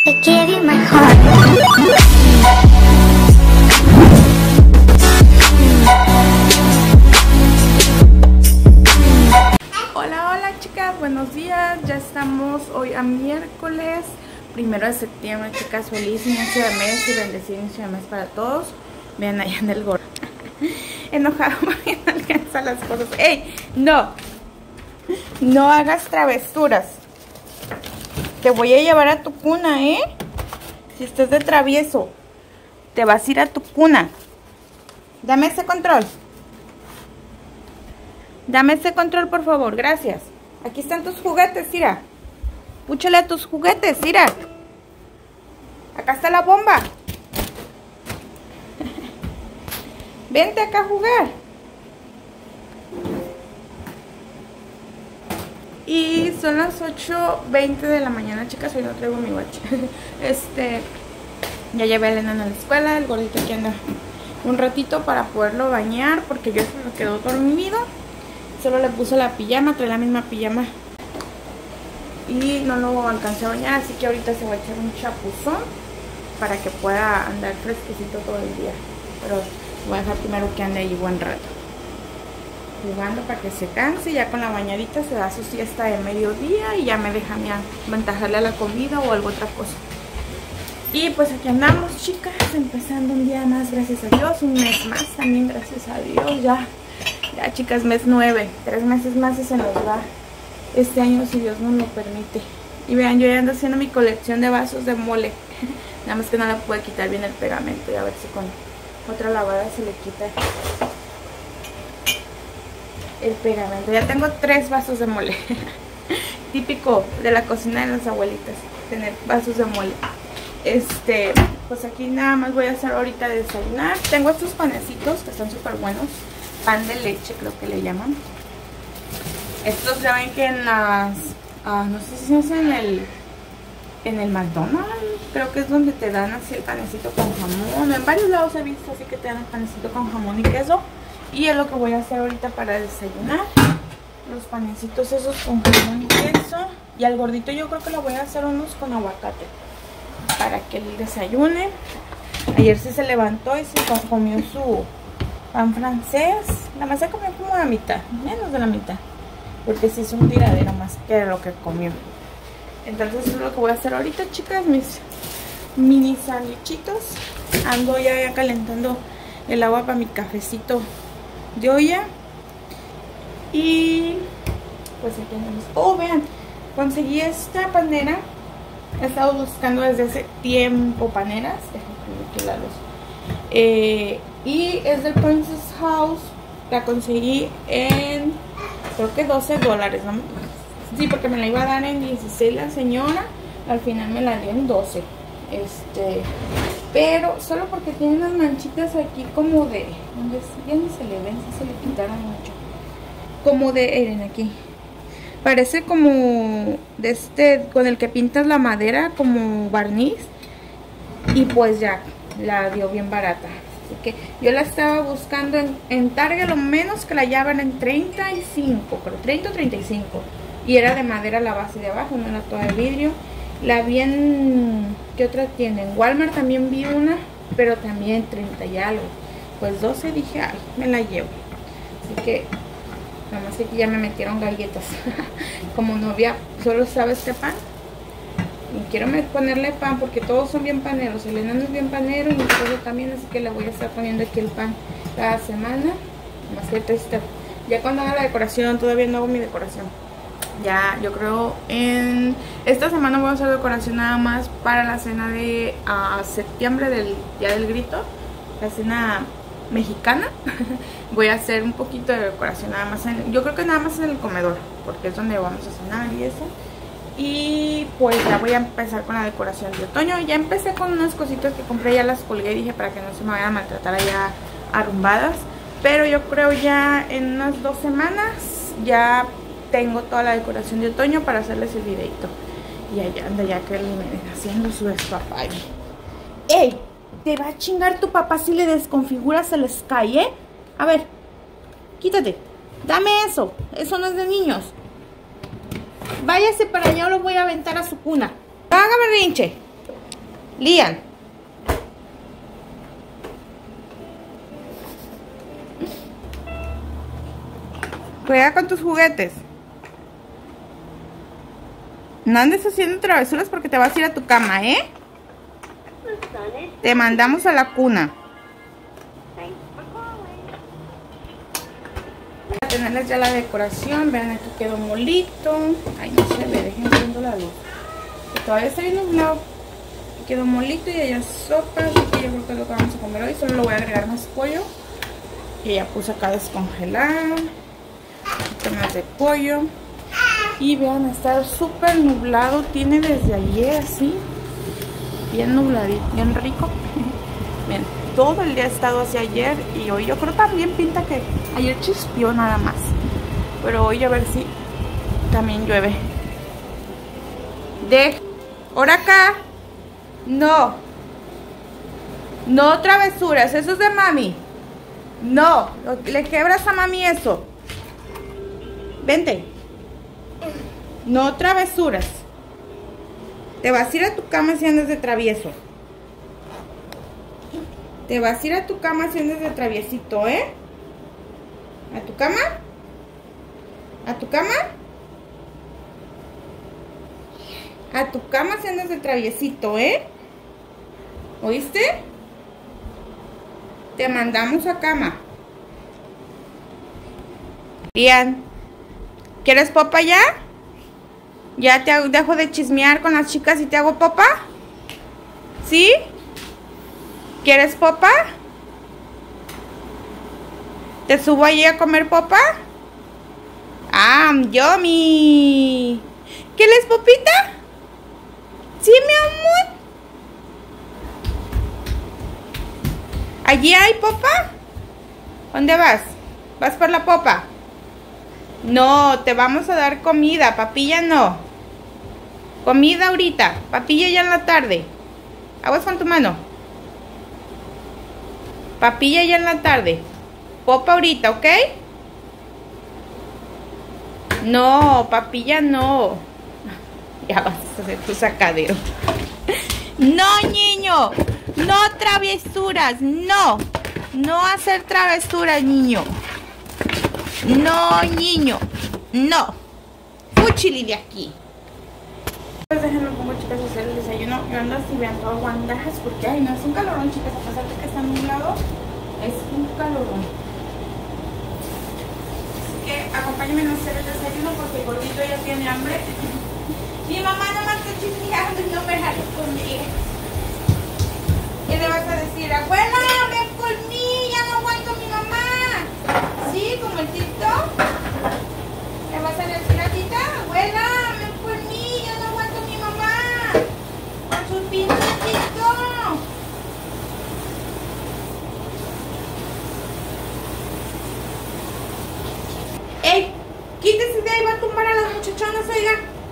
Te quiero mejor. Hola, hola chicas, buenos días. Ya estamos hoy a miércoles 1 de septiembre, chicas. Feliz inicio de mes y bendecido inicio de mes para todos. Vean allá en el gorro. Enojado porque no alcanza las cosas. ¡Ey! No. No hagas travesuras. Te voy a llevar a tu cuna, ¿eh? Si estás de travieso, te vas a ir a tu cuna. Dame ese control. Dame ese control, por favor. Gracias. Aquí están tus juguetes, mira. Púchale a tus juguetes, mira. Acá está la bomba. Vente acá a jugar. Y son las 8:20 de la mañana, chicas. Hoy no traigo mi watch. Ya llevé a Elena a la escuela. El gordito aquí anda un ratito para poderlo bañar, porque yo se me quedó dormido. Solo le puse la pijama, trae la misma pijama y no lo alcancé a bañar, así que ahorita se va a echar un chapuzón para que pueda andar fresquecito todo el día. Pero voy a dejar primero que ande ahí buen rato jugando para que se canse. Ya con la bañadita se da su siesta de mediodía y ya me deja aventajarle a la comida o alguna otra cosa. Y pues aquí andamos, chicas, empezando un día más, gracias a Dios. Un mes más también, gracias a Dios. Ya chicas, mes 9, 3 meses más y se nos va este año si Dios nos lo permite. Y vean, yo ya ando haciendo mi colección de vasos de mole. Nada más que no le puedo quitar bien el pegamento, y a ver si con otra lavada se le quita el pegamento. Ya tengo 3 vasos de mole. Típico de la cocina de las abuelitas, tener vasos de mole. Pues aquí nada más voy a hacer ahorita de desayunar. Tengo estos panecitos que están súper buenos. Pan de leche, creo que le llaman. Estos ya ven que en las... no sé si es en el McDonald's. Creo que es donde te dan así el panecito con jamón. En varios lados he visto así que te dan el panecito con jamón y queso. Y es lo que voy a hacer ahorita para desayunar. Los panecitos esos con jamón y queso. Y al gordito yo creo que le voy a hacer unos con aguacate, para que él desayune. Ayer sí se levantó y se comió su pan francés. Nada más se comió como la mitad, menos de la mitad, porque sí es un tiradero más que lo que comió. Entonces eso es lo que voy a hacer ahorita, chicas, mis mini sándwichitos. Ando ya calentando el agua para mi cafecito de olla. Y pues aquí andamos. Oh, vean, conseguí esta panera. He estado buscando desde hace tiempo paneras. Y es del Princess House. La conseguí en, creo que $12, ¿no? Sí, porque me la iba a dar en 16 la señora. Al final me la dio en 12. Pero solo porque tiene unas manchitas aquí como de... Ya ni se le ven, si se le quitaron mucho. Como de... Miren aquí. Parece como de con el que pintas la madera, como barniz. Y pues ya, la dio bien barata. Así que yo la estaba buscando en Target, lo menos que la llevaban en 35, pero 30 o 35. Y era de madera la base de abajo, no era toda de vidrio. La vi en... ¿Qué otra tiene? En Walmart también vi una, pero también 30 y algo. Pues 12 dije, ay, me la llevo. Así que... nada más que aquí ya me metieron galletas. Como novia solo sabe este pan, y quiero ponerle pan porque todos son bien paneros. Elena no es bien panero y mi esposo también, así que le voy a estar poniendo aquí el pan cada semana. Más que ya cuando haga la decoración, todavía no hago mi decoración. Ya, yo creo en esta semana voy a hacer decoración nada más para la cena de septiembre, del Día del Grito, la cena mexicana. Voy a hacer un poquito de decoración nada más yo creo que nada más en el comedor, porque es donde vamos a cenar y eso. Y pues ya voy a empezar con la decoración de otoño. Ya empecé con unas cositas que compré, ya las colgué y dije para que no se me vayan a maltratar allá arrumbadas. Pero yo creo ya en unas 2 semanas ya tengo toda la decoración de otoño para hacerles el videito. Y allá anda ya que le haciendo su despapalle. ¡Ey! Te va a chingar tu papá si le desconfiguras el Sky, ¿eh? A ver, quítate. Dame eso. Eso no es de niños. Váyase para allá o lo voy a aventar a su cuna. Haga berrinche. Lian. Juega con tus juguetes. No andes haciendo travesuras porque te vas a ir a tu cama, ¿eh? Te mandamos a la cuna. Voy a tenerles ya la decoración. Vean, aquí quedó molito. Ay, no se ve, dejen viendo la luz. Que todavía está bien nublado. Aquí quedó molito y allá sopa. Así que yo creo que es lo que vamos a comer hoy. Solo le voy a agregar más pollo. Que ya puse acá a descongelar. Un poquito más de pollo. Y vean, está súper nublado. Tiene desde ayer así. Bien nubladito, bien rico. Bien, todo el día ha estado así ayer. Y hoy yo creo también pinta que ayer chispió nada más. Pero hoy a ver si también llueve. Ahora acá. No. No travesuras, eso es de mami. No, le quebras a mami eso. Vente. No travesuras. Te vas a ir a tu cama si andas de travieso. Te vas a ir a tu cama si andas de traviesito, ¿eh? ¿A tu cama? ¿A tu cama? A tu cama si andas de traviesito, ¿eh? ¿Oíste? Te mandamos a cama. Ian, ¿quieres popa ya? ¿Ya te dejo de chismear con las chicas y te hago popa? ¿Sí? ¿Quieres popa? ¿Te subo allí a comer popa? ¡Ah, yummy! ¿Quieres popita? ¿Sí, mi amor? ¿Allí hay popa? ¿Dónde vas? ¿Vas por la popa? No, te vamos a dar comida, papilla no. Comida ahorita, papilla ya en la tarde. Aguas con tu mano. Papilla ya en la tarde. Popa ahorita, ¿ok? No, papilla no. Ya vas a hacer tu sacadero. No, niño. No travesuras, no. No hacer travesuras, niño. No, niño. No. Fúchili de aquí. Pues déjenme pongo, chicas, a hacer el desayuno. Yo ando así, vean, todo guandajas porque, ay, no, es un calorón, chicas. A pesar de que está nublado, es un calorón. Así que acompáñenme a hacer el desayuno porque el gordito ya tiene hambre. Mi mamá no me está chismeando y no me deja conmigo. ¿Qué le vas a decir? Abuela, ven conmigo, ya no aguanto a mi mamá. ¿Sí? ¿Como el TikTok? ¿Le vas a decir a tita? Abuela, ven conmigo, ya no aguanto a mi mamá. Con sus pinches TikTok. ¡Ey! Quítese de ahí, va a tumbar a las muchachonas, oiga.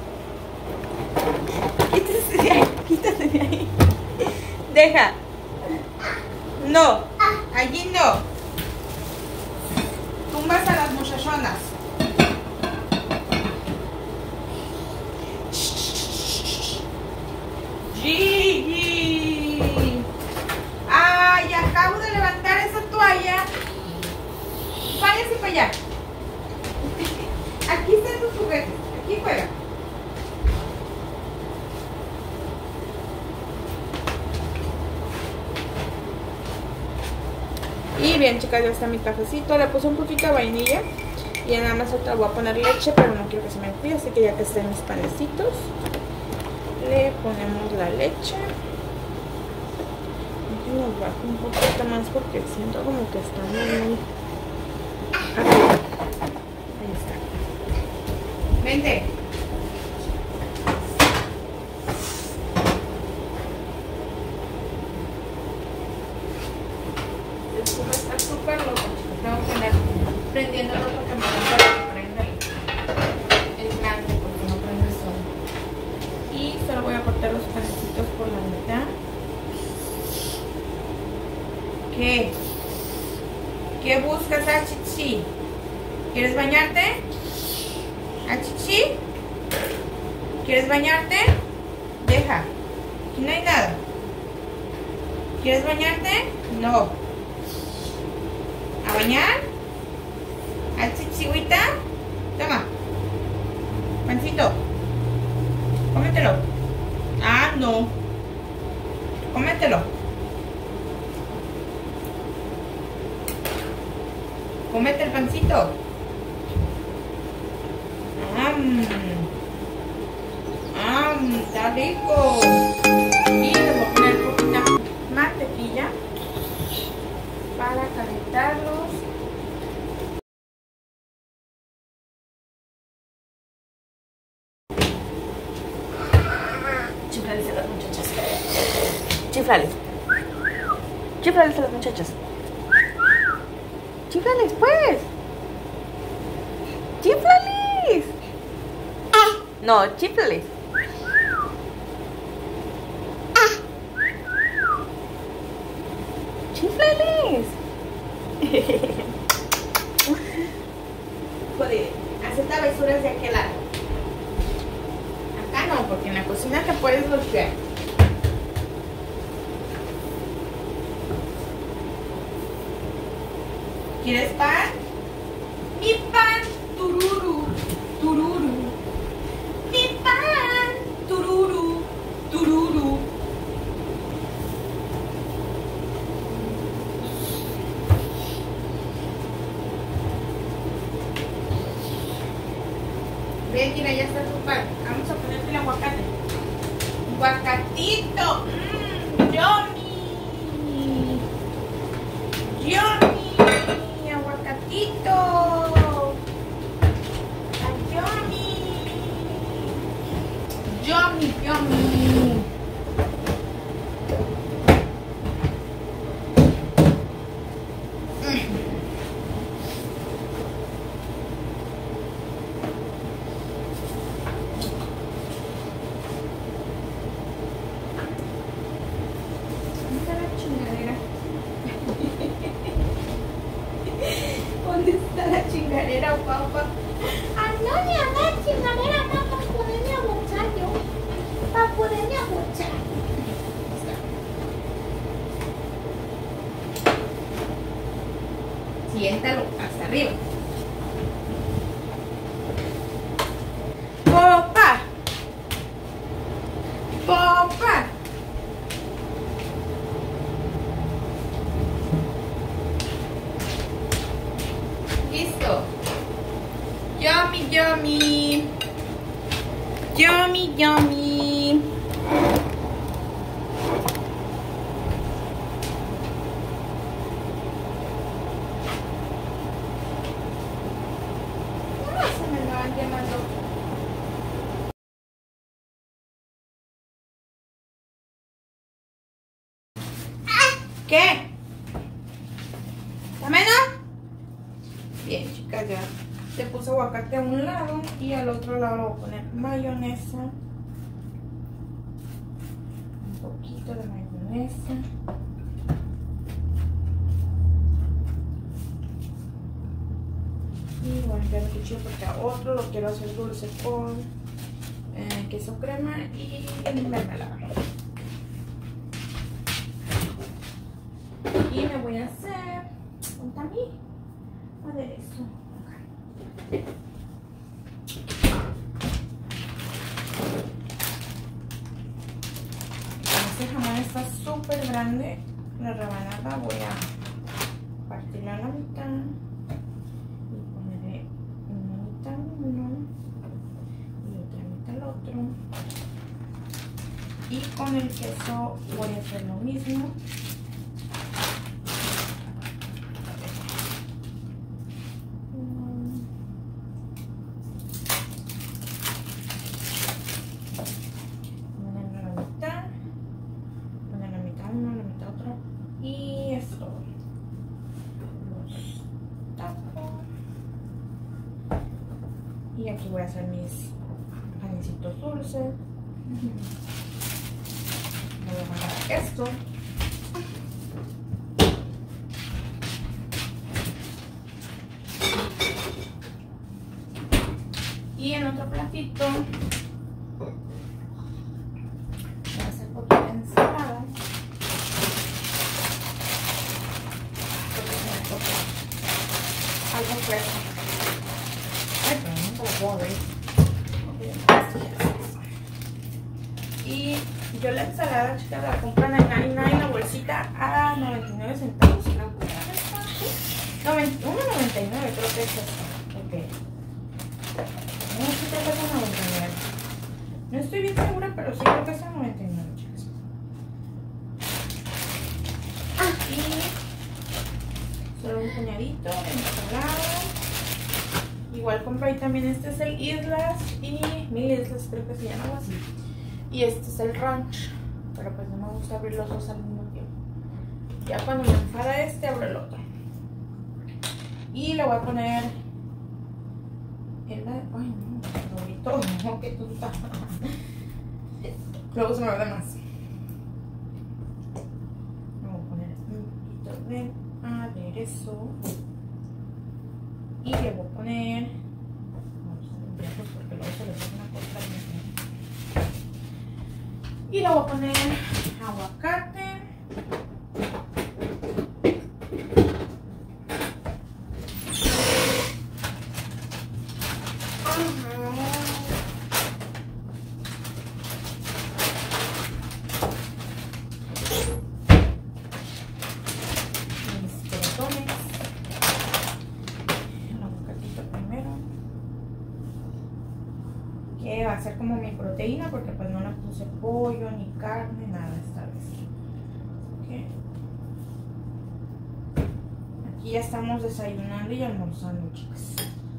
Quítese de ahí, quítese de ahí. Deja. No, allí no. Tumbas a las muchachonas. Gigi. Ay, acabo de levantar esa toalla. Váyase para allá. Aquí están tus juguetes. Aquí juega. Y bien, chicas, ya está mi cafecito. Le puse un poquito de vainilla. Y nada más otra voy a poner leche, pero no quiero que se me enfríe. Así que ya que estén mis panecitos, le ponemos la leche. Nos bajo un poquito más porque siento como que está muy arriba. Ahí está. Vente. Está súper loco, chicos. Tengo que andar prendiéndolo porque me gusta que prenda el grande porque no prende solo. Y solo voy a cortar los panecitos por la mitad. ¿Qué? ¿Qué buscas, Achichi? ¿Quieres bañarte? ¿Achichi? ¿Quieres bañarte? Deja. Aquí no hay nada. ¿Quieres bañarte? No. ¿A bañar? ¿Al chichigüita? Toma. Pancito. Cómetelo. Ah, no. Cómetelo. Cómete el pancito. Está rico. Y le voy a poner poquita mantequilla para calentarlos. Chiflales a las muchachas. Chiflales. Chiflales a las muchachas. Chiflales, pues. Chiflales. No, chiflales. Chiflales. Joder, hacer travesuras de aquel lado. Acá no, porque en la cocina te puedes golpear. ¿Quieres pan? Mi pan, tururu, tururu. Mi pan, tururu, tururu. Ven, mira, ya está tu pan. Vamos a ponerte el aguacate. Aguacatito. Yummy. Yummy. Aguacatito. Yummy. Yummy, yummy. ¿Dónde está la chingadera, papá? Ah, no, mi amor, chingadera, no, para poderme aguchar yo. Para poderme aguchar. Siéntalo hasta arriba. ¡Popa! ¡Popa! Listo. Yummy, yummy. Yummy, yummy. No se me lo han llamado. ¿Qué? ¿Tameno? Bien, chicas, ya se puso aguacate a un lado y al otro lado le voy a poner mayonesa. Un poquito de mayonesa. Y voy a limpiar el cuchillo porque a otro lo quiero hacer dulce con queso crema y mermelada. Y me voy a hacer un tamí aderezo. Este jamón está súper grande. La rebanada voy a partirla a la mitad y ponerle una mitad uno y otra mitad al otro. Y con el queso voy a hacer lo mismo. Y aquí voy a hacer mis panecitos dulces. Voy a agarrar esto. Y en otro platito voy a hacer poquita ensalada. queso. Ay, pero no te lo puedo abrir. Y yo la ensalada, chicas, la compran en 99 la bolsita a 99 centavos. ¿La compran esta? 1.99 creo que es esta. Ok. No, sí creo que es a 99. No estoy bien segura, pero sí creo que es a 99, chicas. Y solo un puñadito de ensalada. Igual compré ahí también, este es el Islas y Mil Islas, creo que se llama algo así. Y este es el Ranch, pero pues no me gusta abrir los dos al mismo tiempo. Ya cuando me enfada este, abro el otro. Y le voy a poner el... Ay no, ahorita no, qué tonta. Luego se me va de más. Le voy a poner un poquito de aderezo. Y le voy a poner... Vamos a limpiarlo porque luego se le pone una cosa. Y le voy a poner aguacate. Mis crotones. El aguacatito primero. Que va a ser como mi proteína porque pues no le puse pollo ni carne, nada esta vez. Okay. Aquí ya estamos desayunando y almorzando, chicas.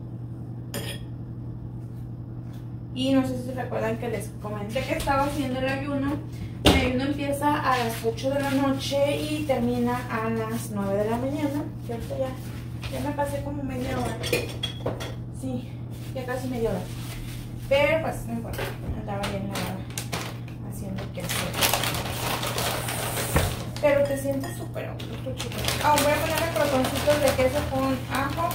Y no sé si se recuerdan que les comenté que estaba haciendo el ayuno. El ayuno empieza a las 8 de la noche y termina a las 9 de la mañana. ¿Cierto? Ya me pasé como media hora. Sí, ya casi media hora. Pero pues no importa, andaba bien haciendo que hacer. Pero te sientes súper a gusto, chicos. Voy a ponerle crotoncitos de queso con ajo.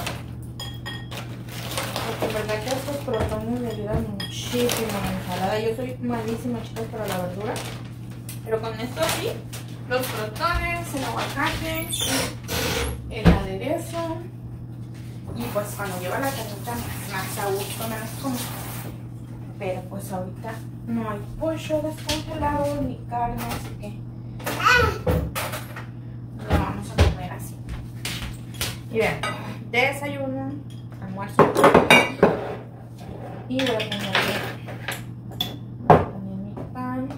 Porque en verdad que estos crotones me ayudan muchísimo a la ensalada. Yo soy malísima, chicas, para la verdura. Pero con esto sí, los crotones, el aguacate, el aderezo. Y pues cuando lleva la carnita más a gusto, menos como. Pero pues ahorita no hay pollo descongelado ni carne, así que lo vamos a comer así. Y vean, desayuno, almuerzo. Y voy a ponerle también mi pan.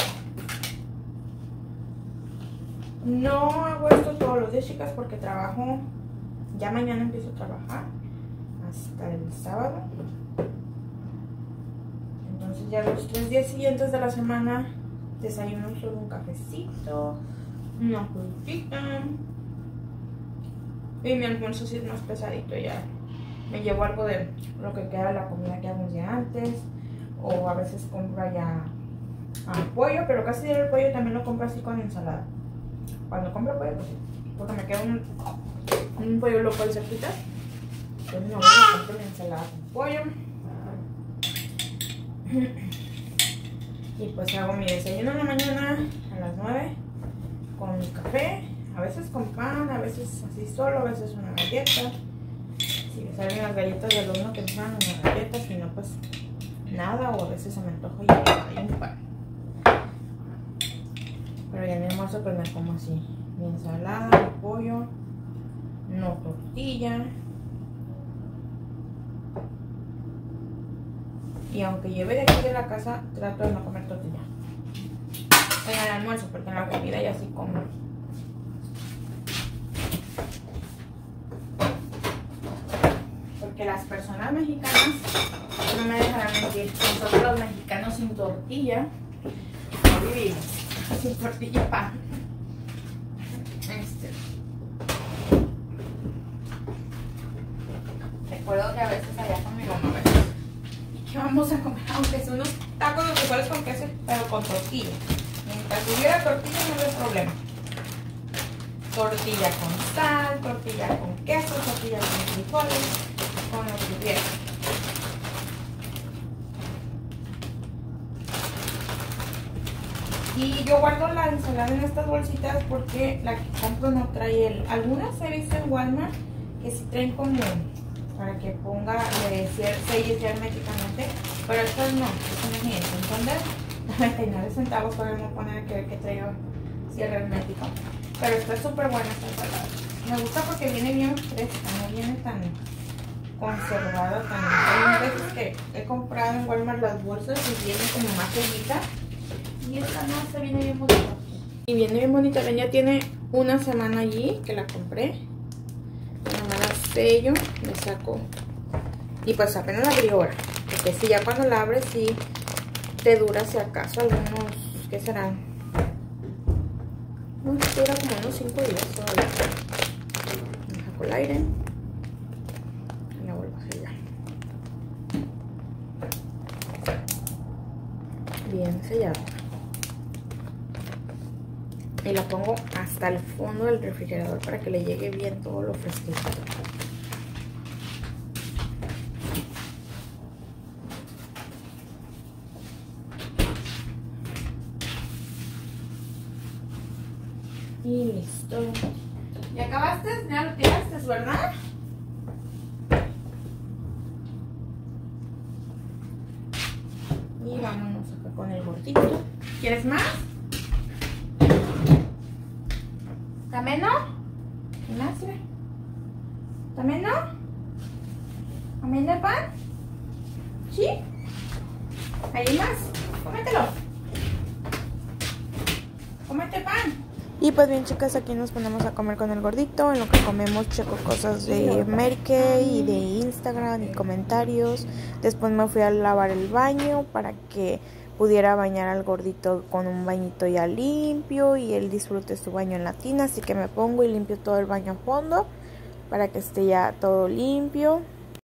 No hago esto todos los días, chicas, porque trabajo. Ya mañana empiezo a trabajar hasta el sábado. Entonces ya los 3 días siguientes de la semana desayuno solo un cafecito, una frutita. Y mi almuerzo sí es más pesadito, ya me llevo algo de lo que queda de la comida que hagamos ya antes. O a veces compro ya pollo, pero casi el pollo también lo compro así con ensalada. Cuando compro pollo, pues sí, porque me queda un pollo loco de cerquita. Entonces no, compro una ensalada con pollo. Y pues hago mi desayuno en la mañana a las 9 con mi café, a veces con pan, a veces así solo, a veces una galleta. Si me salen las galletas del horno temprano, unas galletas, si no pues nada, o a veces se me antoja y un pan. Pero ya en mi almuerzo pues me como así, mi ensalada, mi pollo, no tortilla. Y aunque lleve de aquí de la casa, trato de no comer tortilla en el almuerzo, porque en la comida ya sí como. Porque las personas mexicanas, no me dejarán mentir, nosotros los mexicanos sin tortilla no vivimos, sin tortilla y pan. Recuerdo que a veces allá con mi mamá, ¿qué vamos a comer? Aunque son unos tacos de frijoles con queso, pero con tortilla. Mientras hubiera tortilla no hay problema. Tortilla con sal, tortilla con queso, tortilla con frijoles, con lo que hubiera. Y yo guardo la ensalada en estas bolsitas porque la que compro no trae algunas he visto en Walmart que sí traen como para que ponga, selles herméticamente. Pero estas no, imagínense, son de 99 centavos. Podemos poner que traiga cierre hermético. Pero está súper buena esta ensalada. Me gusta porque viene bien fresca, no viene tan conservada también. Hay veces que he comprado en Walmart las bolsas y viene como más sellita. Y esta no, esta viene bien bonita. Y viene bien bonita, ven, ya tiene una semana allí que la compré. Nada más la sello, le saco. Y pues apenas la abrí ahora. Porque si ya cuando la abres sí te dura si acaso algunos, ¿qué serán? No, dura como unos 5 días todavía. Le saco el aire. Y la vuelvo a sellar. Bien sellado. Y la pongo hasta el fondo del refrigerador para que le llegue bien todo lo fresquito. Y listo. ¿Ya acabaste? ¿Ya lo tiraste, verdad? Y vámonos acá con el gordito. ¿Quieres más? ¿También no? ¿Qué más? ¿También no? ¿También de pan? ¿Sí? ¿Hay más? Cómetelo. Cómete pan. Y pues bien, chicas, aquí nos ponemos a comer con el gordito. En lo que comemos checo cosas de Mary Kay y de Instagram y comentarios. Después me fui a lavar el baño para que pudiera bañar al gordito con un bañito ya limpio y él disfrute su baño en la tina. Así que me pongo y limpio todo el baño a fondo para que esté ya todo limpio.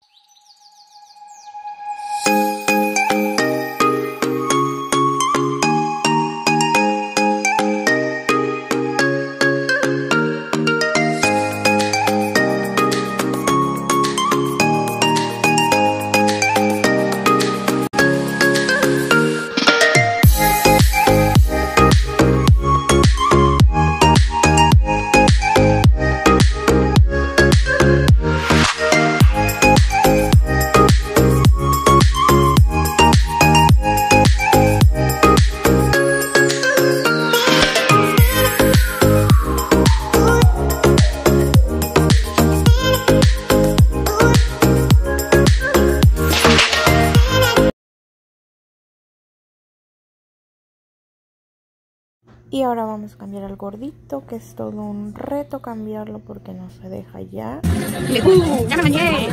Y ahora vamos a cambiar al gordito, que es todo un reto cambiarlo porque no se deja ya. ¡Ya me bañé!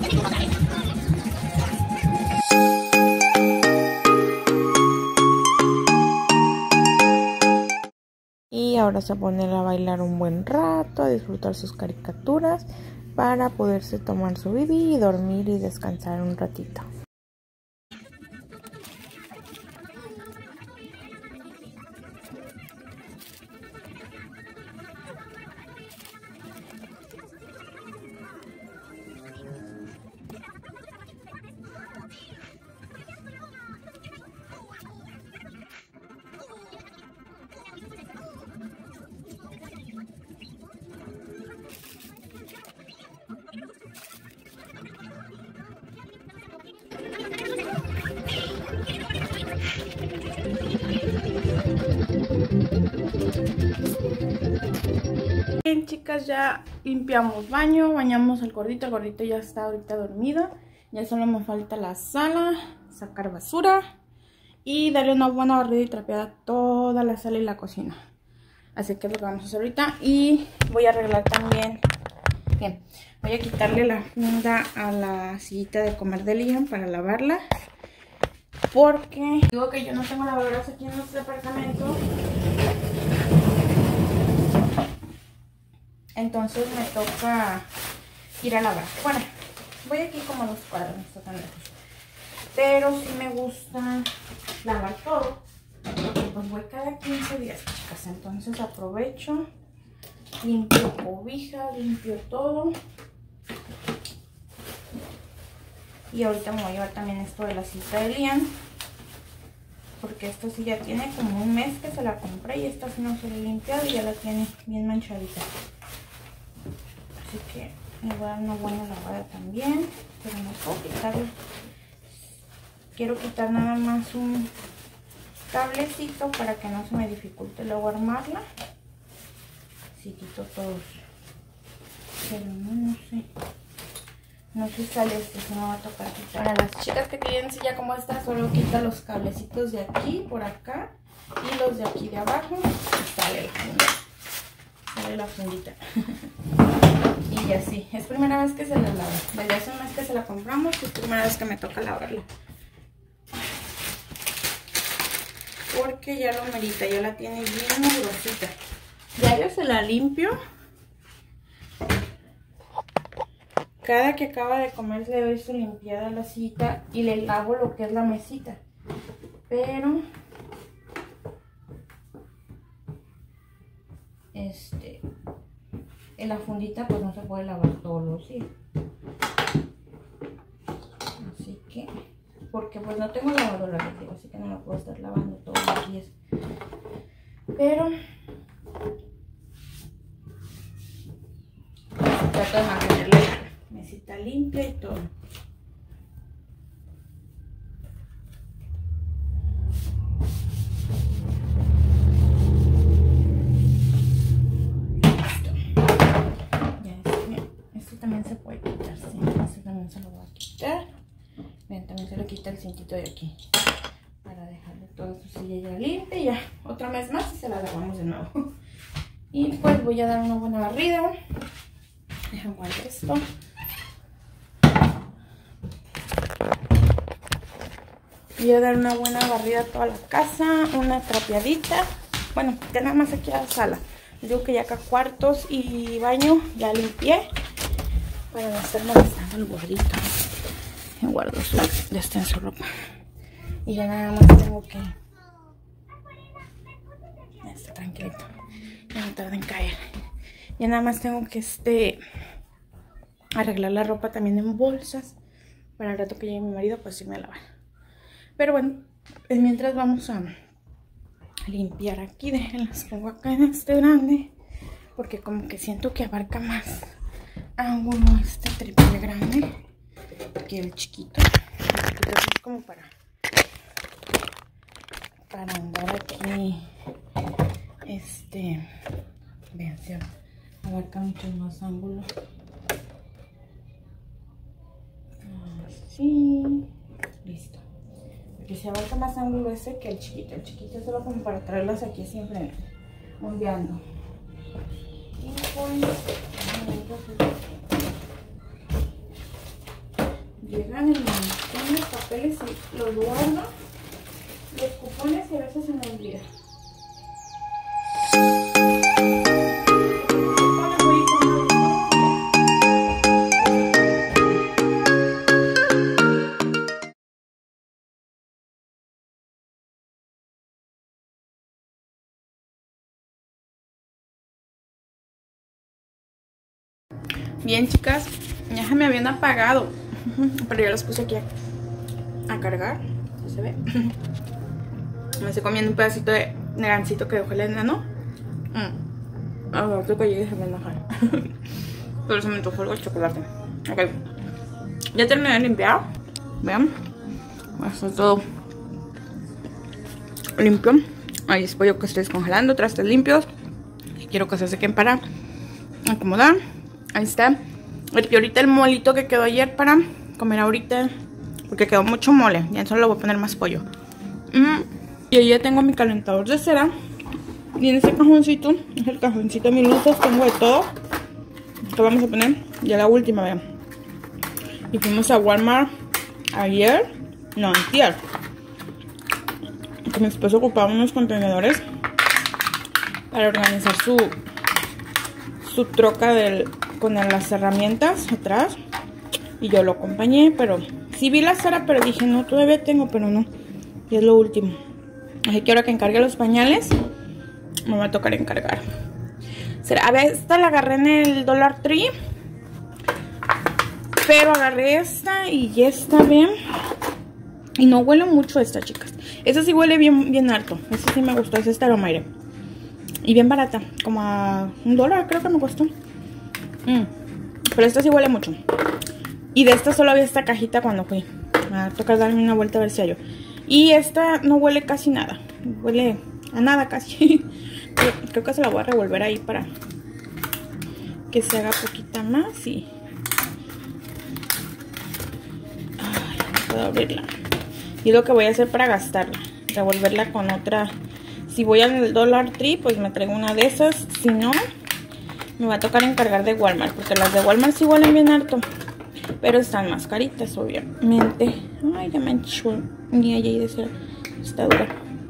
Y ahora se pone a bailar un buen rato, a disfrutar sus caricaturas para poderse tomar su bibi y dormir y descansar un ratito. Bien, chicas, ya limpiamos baño, bañamos al gordito. El gordito ya está ahorita dormido. Ya solo me falta la sala, sacar basura y darle una buena barrida y trapeada a toda la sala y la cocina. Así que es lo que vamos a hacer ahorita. Y voy a arreglar también. Bien, voy a quitarle la funda a la sillita de comer de Liam para lavarla. Porque digo que yo no tengo lavadoras aquí en nuestro departamento. Entonces me toca ir a lavar. Bueno, voy aquí como a 2 cuadras, no está tan lejos. Pero sí me gusta lavar todo. Porque pues voy cada 15 días, chicas. Entonces aprovecho, limpio cobijas, limpio todo. Y ahorita me voy a llevar también esto de la cita de Liam. Porque esta sí ya tiene como un mes que se la compré. Y esta sí no se la he limpiado y ya la tiene bien manchadita. Así que Le voy a dar una buena lavada también. Pero no puedo quitarle. Quiero quitar nada más un cablecito para que no se me dificulte luego armarla. Si quito todos. Pero no sé. No sé si sale este, se me va a tocar quitar. Para las chicas que quieren silla como esta, solo quita los cablecitos de aquí, por acá. Y los de aquí de abajo. Y sale la funda. Sale la fundita. Y así. Es primera vez que se la lavo. Desde hace un mes que se la compramos. Y es primera vez que me toca lavarla. Porque ya lo merita. Ya la tiene bien mugrosita. Ya yo se la limpio. Cada que acaba de comer le doy su limpiada a la sillita y le lavo lo que es la mesita. Pero en la fundita pues no se puede lavar todos los días. Así que, porque pues no tengo lavadora, les digo, así que no la puedo estar lavando todos los días. Pero trato de mantenerla mesita limpia y todo. Listo. Ya esto también se puede quitar, sí. Esto también se lo voy a quitar. Ven, también se le quita el cintito de aquí para dejarle toda su silla ya limpia y ya otra vez más y se la lavamos de nuevo. Y pues voy a dar una buena barrida. Déjenme guardar esto. Voy a dar una buena barrida a toda la casa, una trapeadita. Bueno, ya nada más aquí a la sala. Les digo que ya acá cuartos y baño ya limpié para no estar molestando al gordito. Y guardo su descenso ropa. Y ya nada más tengo que... Ya está tranquilito. Ya no tarda en caer. Ya nada más tengo que arreglar la ropa también en bolsas. Para el rato que llegue mi marido pues irme a lavar. Pero bueno, mientras vamos a limpiar aquí. Déjenlas, pongo acá en este grande. Porque como que siento que abarca más ángulo este triple grande que el chiquito. El chiquito es como para andar aquí. Vean, se abarca mucho más ángulo. Así. Listo. Porque se abarca más ángulo ese que el chiquito. El chiquito es solo como para traerlas aquí siempre ondeando. Y pues llegan en los papeles y los guardo. Los cupones y a veces se me olvida. Bien, chicas, ya se me habían apagado, pero ya los puse aquí a cargar. ¿Sí se ve? Me estoy comiendo un pedacito de gansito que dejó el enano. Ahora que llegue se me enoja. Pero se me antojó el chocolate. Ok, ya terminé de limpiar. Vean, está todo limpio. Ahí es pollo que estoy descongelando, trastes limpios. Y quiero que se sequen para acomodar. Ahí está. Y ahorita el molito que quedó ayer para comer ahorita. Porque quedó mucho mole. Ya solo le voy a poner más pollo. Y ahí ya tengo mi calentador de cera. Y en ese cajoncito, es el cajoncito de mis luces. Tengo de todo. Que vamos a poner. Ya la última, vean. Y fuimos a Walmart ayer. No, antier. Que mi esposo ocupaba unos contenedores para organizar su troca con las herramientas atrás. Y yo lo acompañé, pero sí vi la cera, pero dije no, todavía tengo, pero no. Y es lo último. Así que ahora que encargue los pañales me va a tocar encargar. A ver, esta la agarré en el Dollar Tree, pero agarré esta y ya está bien. Y no huele mucho esta, chicas. Esta sí huele bien harto. Esta sí me gustó, es esta Aromaire. Y bien barata, como a $1 creo que me costó. Pero esta sí huele mucho. Y de esta solo había esta cajita cuando fui. Me va a tocar darme una vuelta a ver si hay yo. Y esta no huele casi nada. Huele a nada casi. Creo que se la voy a revolver ahí para que se haga poquita más. Y... ay, no puedo abrirla. Y lo que voy a hacer para gastarla, revolverla con otra. Si voy al Dollar Tree, pues me traigo una de esas. Si no, me va a tocar encargar de Walmart, porque las de Walmart sí huelen bien harto, pero están más caritas, obviamente. Ay, ya manchó. Ni ahí de ser. Está dura.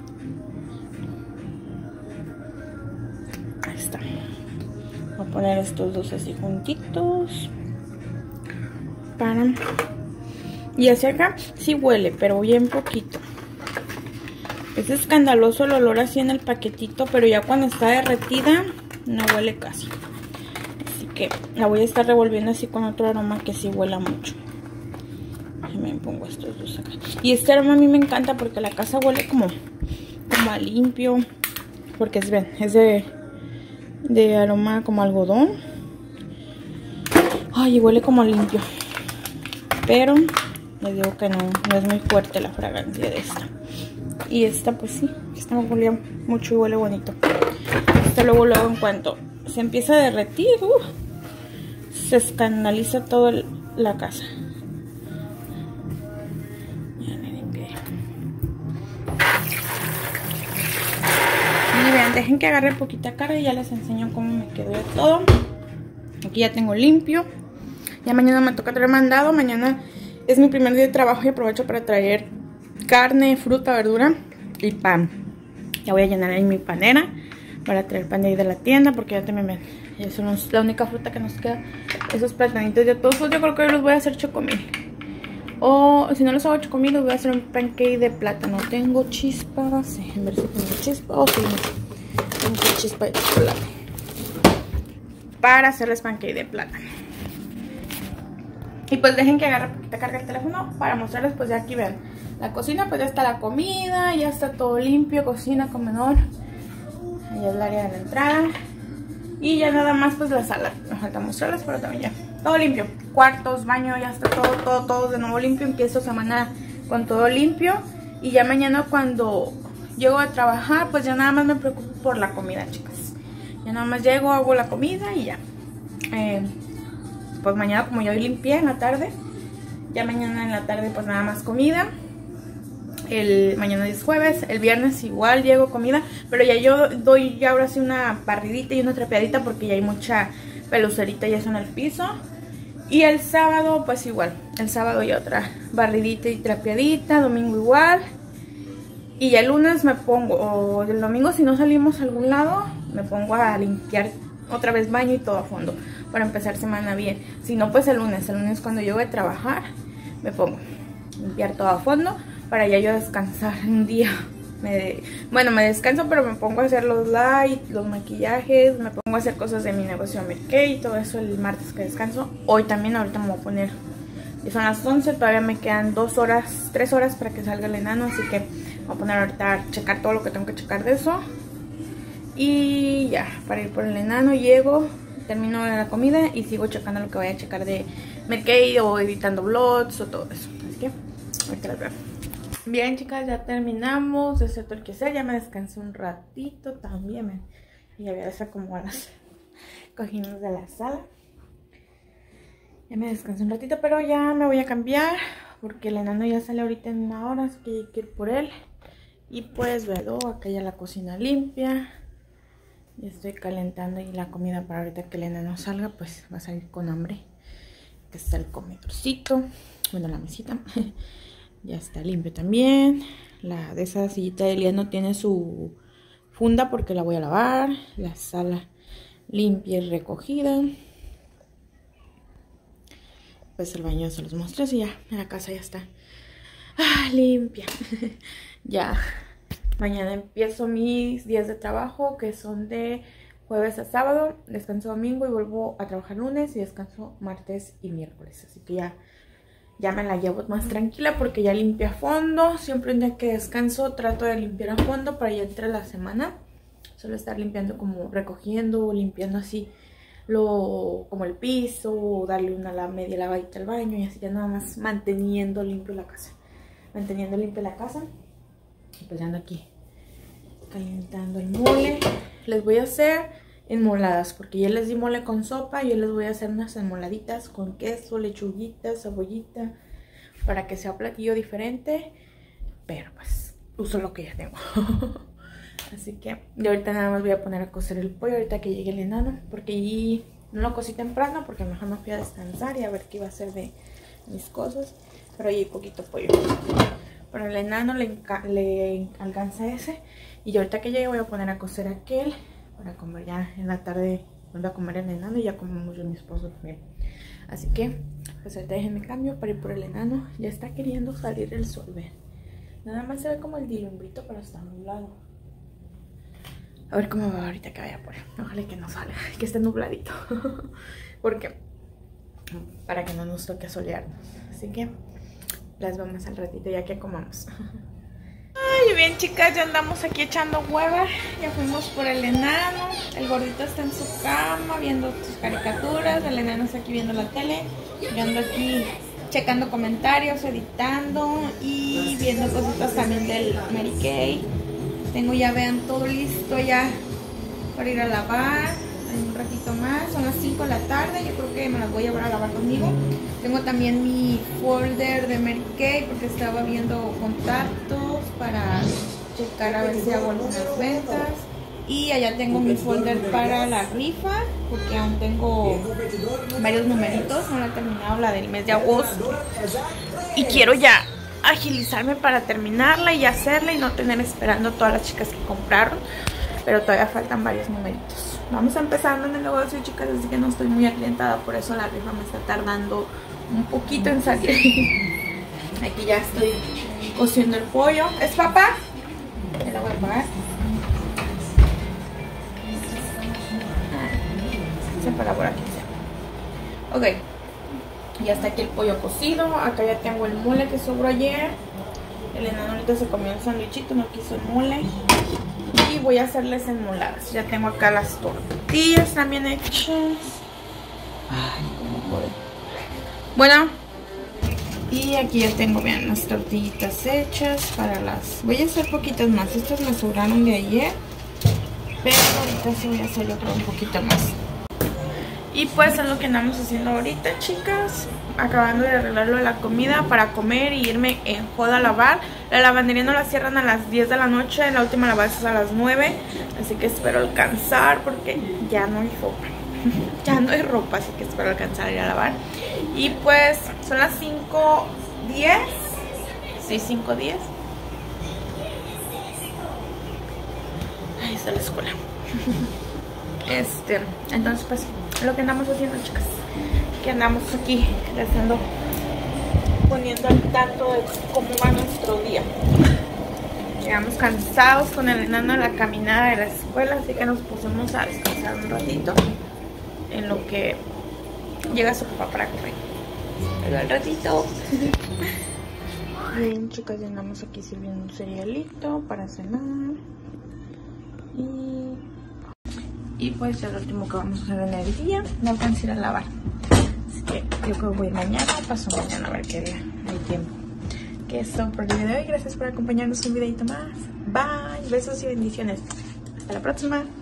Ahí está. Voy a poner estos dos así juntitos. Para... y hacia acá sí huele, pero bien poquito. Es escandaloso el olor así en el paquetito, pero ya cuando está derretida no huele casi. Así que la voy a estar revolviendo así con otro aroma que sí huela mucho. Y me pongo estos dos acá. Y este aroma a mí me encanta porque la casa huele como a limpio. Porque ven, es de aroma como algodón. Ay, y huele como limpio. Pero les digo que no es muy fuerte la fragancia de esta. Y esta pues sí, esta me huele mucho y huele bonito. Esta luego en cuanto se empieza a derretir, se escandaliza toda la casa. Ya me limpié. Y vean, dejen que agarre poquita carga y ya les enseño cómo me quedó de todo. Aquí ya tengo limpio. Ya mañana me toca traer mandado. Mañana es mi primer día de trabajo y aprovecho para traer carne, fruta, verdura y pan. Ya voy a llenar ahí mi panera para traer pan de ahí de la tienda, porque ya también ven, ya son la única fruta que nos queda. Esos platanitos de todos, yo creo que hoy los voy a hacer chocomil. O si no los hago chocomil, los voy a hacer un pancake de plátano. Tengo chispas, sí, a ver si tengo chispa. Oh, sí, tengo chispa de chocolate para hacerles pancake de plátano. Y pues dejen que agarre poquita carga el teléfono para mostrarles. Pues ya aquí ven la cocina, pues ya está la comida, ya está todo limpio, cocina, comedor. Ahí es el área de la entrada. Y ya nada más pues la sala. Me falta mostrarles, pero también ya todo limpio. Cuartos, baño, ya está todo de nuevo limpio. Empiezo semana con todo limpio. Y ya mañana cuando llego a trabajar, pues ya nada más me preocupo por la comida, chicas. Ya nada más llego, hago la comida y ya. Pues mañana, como yo hoy limpié en la tarde, ya mañana en la tarde pues nada más comida. Mañana es jueves, el viernes igual llego comida, pero ya yo doy ya ahora sí una barridita y una trapeadita porque ya hay mucha pelucerita y eso en el piso. Y el sábado pues igual, el sábado ya otra barridita y trapeadita, domingo igual. Y ya el lunes me pongo, o el domingo si no salimos a algún lado, me pongo a limpiar otra vez baño y todo a fondo para empezar semana bien. Si no, pues el lunes cuando llego de trabajar me pongo a limpiar todo a fondo para ya yo descansar un día. Bueno, me descanso, pero me pongo a hacer los lights, los maquillajes, me pongo a hacer cosas de mi negocio Mercade y todo eso el martes que descanso. Hoy también, ahorita me voy a poner, y son las 11, todavía me quedan 2 horas, 3 horas para que salga el enano, así que me voy a poner ahorita a checar todo lo que tengo que checar de eso. Y ya, para ir por el enano, llego, termino la comida y sigo checando lo que voy a checar de Mercade o editando vlogs o todo eso. Así que ahorita las veo. Bien, chicas, ya terminamos de hacer todo el que hacer. Ya me descansé un ratito también. Y ya voy a desacomodar las cojines de la sala. Ya me descansé un ratito, pero ya me voy a cambiar porque el enano ya sale ahorita en 1 hora, así que hay que ir por él. Y pues veo, acá ya la cocina limpia. Ya estoy calentando y la comida para ahorita que el enano salga, pues va a salir con hambre. Aquí está el comedorcito, bueno, la mesita. Ya está limpio también. La de esa sillita de liano tiene su funda porque la voy a lavar. La sala limpia y recogida. Pues el baño se los mostré y ya, la casa ya está limpia. Ya. Mañana empiezo mis días de trabajo, que son de jueves a sábado. Descanso domingo y vuelvo a trabajar lunes y descanso martes y miércoles. Así que ya me la llevo más tranquila porque ya limpié a fondo. Siempre un día que descanso trato de limpiar a fondo para ya entre la semana. Suelo estar limpiando como recogiendo o limpiando así como el piso, darle una media lavadita al baño y así ya nada más manteniendo limpio la casa. Y pues ya ando aquí calentando el mole. Les voy a hacer enmoladas porque ya les di mole con sopa. Yo les voy a hacer unas enmoladitas con queso, lechuguita, cebollita, para que sea platillo diferente. Pero pues uso lo que ya tengo. Así que yo ahorita nada más voy a poner a cocer el pollo ahorita que llegue el enano, porque allí no lo cocí temprano porque mejor me fui a descansar y a ver qué iba a hacer de mis cosas. Pero allí hay poquito pollo. Pero el enano le alcanza ese. Y ahorita que llegue voy a poner a cocer aquel para comer ya en la tarde. Vuelvo a comer el enano y ya comemos yo y mi esposo también. Así que pues ahorita déjenme cambio para ir por el enano. Ya está queriendo salir el sol, vean. Nada más se ve como el dilumbrito, pero está nublado. A ver cómo va ahorita que vaya por él. Ojalá que no salga, que esté nubladito. Porque para que no nos toque solearnos. Así que las vemos al ratito ya que comamos. Ay, bien chicas, ya andamos aquí echando hueva. Ya fuimos por el enano. El gordito está en su cama viendo sus caricaturas. El enano está aquí viendo la tele. Yo ando aquí checando comentarios, editando y viendo cositas también del Mary Kay. Tengo ya, vean, todo listo ya para ir a lavar en un ratito más. Son las 5 de la tarde, yo creo que me las voy a llevar a lavar conmigo. Tengo también mi folder de Mary Kay porque estaba viendo contactos para checar a ver si hago algunas ventas. Y allá tengo mi folder para la rifa porque aún tengo varios numeritos, no la he terminado, la del mes de agosto. Y quiero ya agilizarme para terminarla y hacerla y no tener esperando todas las chicas que compraron. Pero todavía faltan varios numeritos. Vamos empezando en el negocio, chicas, así que no estoy muy aclientada, por eso la rifa me está tardando un poquito en salir. Aquí ya estoy cociendo el pollo. ¿Es papá? Me la voy a pagar. Se para por aquí. Ok. Ya está aquí el pollo cocido. Acá ya tengo el mole que sobró ayer. El enano ahorita se comió el sándwichito, no quiso el mole. Y voy a hacerles enmoladas. Ya tengo acá las tortillas también hechas. Ay, cómo puedo. Bueno. Y aquí ya tengo, vean, las tortillitas hechas para las... Voy a hacer poquitas más. Estas me sobraron de ayer. Pero ahorita sí voy a hacer yo creo un poquito más. Y pues es lo que andamos haciendo ahorita, chicas. Acabando de arreglar lo de la comida para comer y irme en joda a lavar. La lavandería no la cierran a las 10 de la noche. La última lavada es a las 9. Así que espero alcanzar porque ya no hay ropa. Ya no hay ropa, así que espero alcanzar a ir a lavar. Y pues son las 5:10. Sí, 5:10. Ahí está la escuela. Entonces pues lo que andamos haciendo, chicas, que andamos aquí poniendo al tanto de cómo va nuestro día. Llegamos cansados con el enano a la caminada de la escuela, así que nos pusimos a descansar un ratito en lo que llega su papá para comer. Pero al ratito. Bien, chicas, ya andamos aquí sirviendo un cerealito para cenar. Y pues el último que vamos a hacer en el día, no alcancé a ir a lavar. Así que yo creo que voy mañana o paso mañana a ver qué día hay tiempo. Que es todo por el video de hoy. Gracias por acompañarnos un videito más. Bye, besos y bendiciones. Hasta la próxima.